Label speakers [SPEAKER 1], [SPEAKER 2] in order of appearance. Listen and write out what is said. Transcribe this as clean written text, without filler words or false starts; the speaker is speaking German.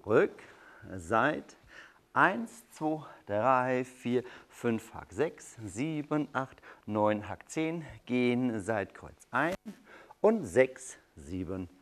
[SPEAKER 1] Rück, Seit. 1, 2, 3, 4, 5, Hack 6, 7, 8, 9, Hack 10. Gehen Seitkreuz ein und 6, 7,